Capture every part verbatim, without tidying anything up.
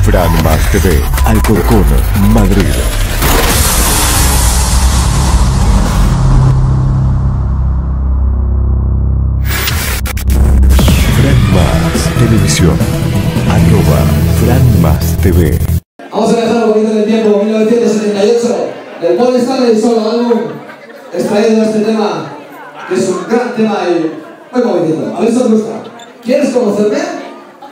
Fran Mas T V, Alcorcón, Madrid. Fran Mas Televisión, arroba Fran Mas T V. Vamos a dejar un poquito en el tiempo, mil novecientos setenta y ocho, del Paul Stanley solo álbum, extraído de este tema, que es un gran tema y muy movidito. A ver si os gusta. ¿Quieres conocerme?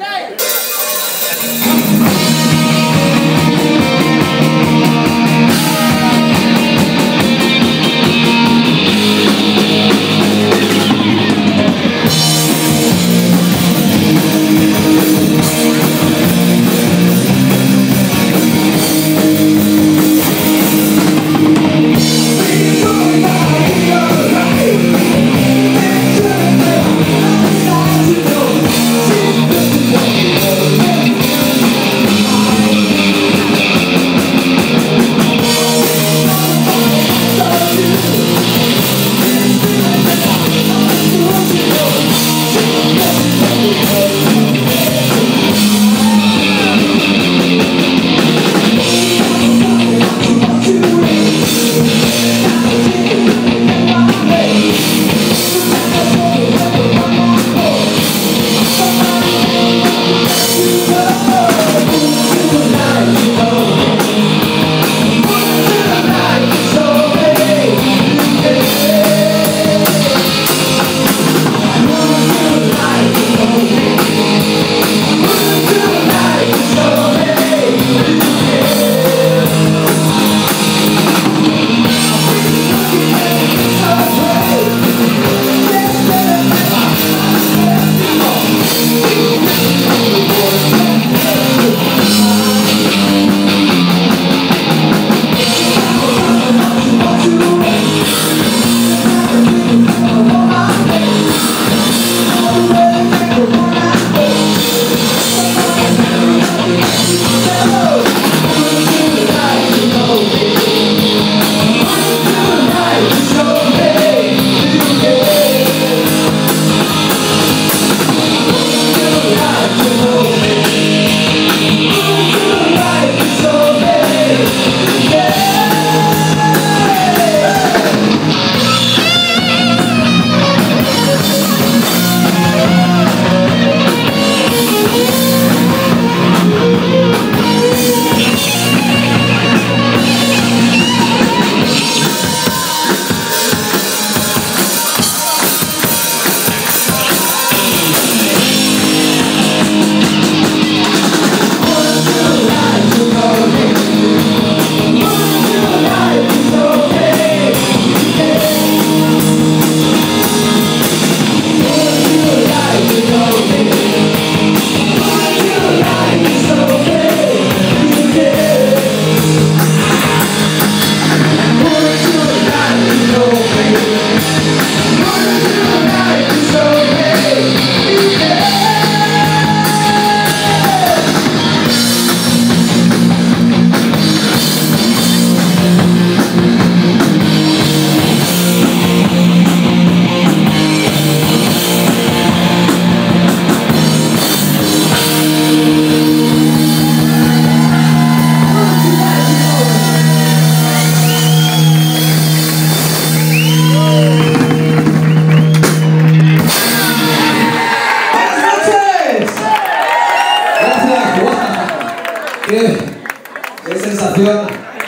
Qué sensación.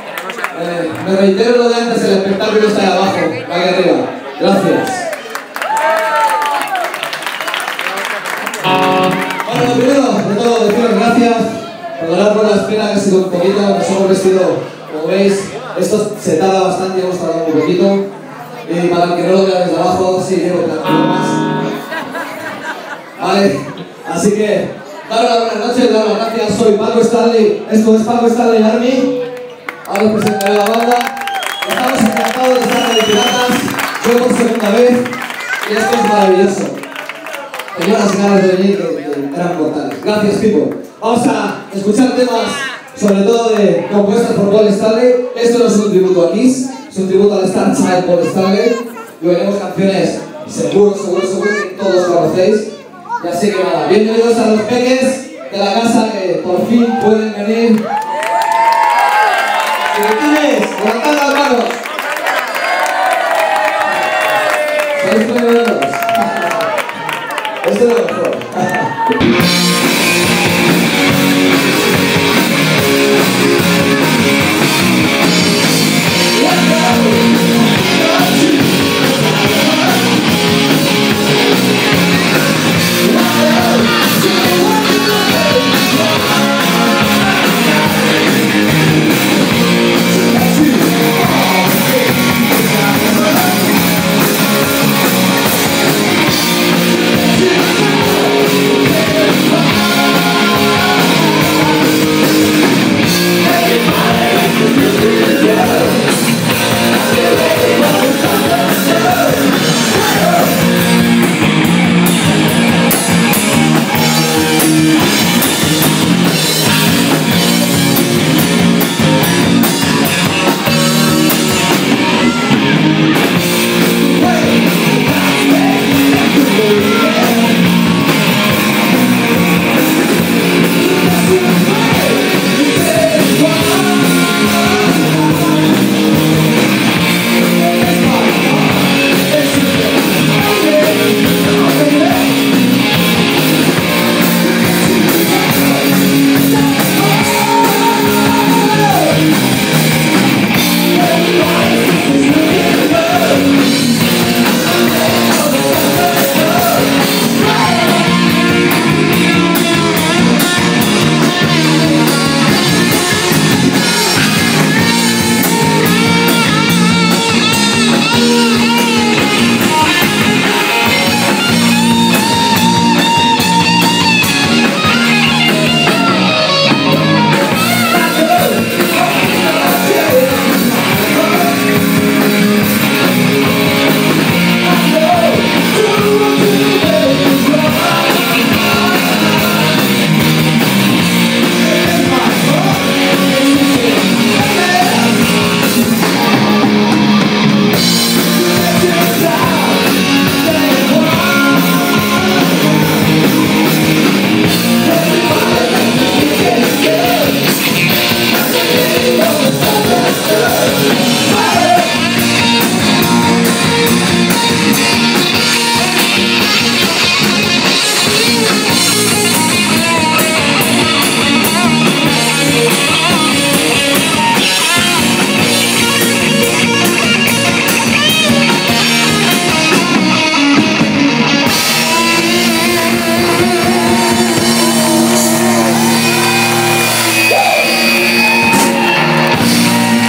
Eh, me reitero lo de antes, el espectáculo está ahí abajo, no aquí arriba. Gracias. Bueno, lo primero de todo, deciros gracias. Perdonar por la espera, que ha sido un poquito, nos hemos vestido, como veis, esto se tarda bastante, hemos tardado un poquito. Y para el que no lo vea desde abajo, sí, llevo tranquilo más. Vale, así que daros las buenas noches, daros las gracias, soy Paco Stanley, esto es Paco Stanley Army, ahora os presentaré la banda, estamos encantados de estar en el Piratas, yo por segunda vez, y esto es maravilloso. Tenía unas ganas de venir que, que eran mortales. Gracias, tipo. Vamos a escuchar temas, sobre todo de compuestas por Paul Stanley. Esto no es un tributo a Kiss, es un tributo al Star Child Paul Stanley, y veremos canciones seguro, seguro, seguro que todos conocéis. Y así que nada, bienvenidos a los peques. de la casa que por fin pueden venir. Directores, levantad las manos. Sois tremendos. Esto es lo mejor.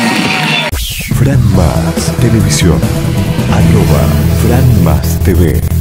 Fran Más Televisión, arroba Fran Más T V.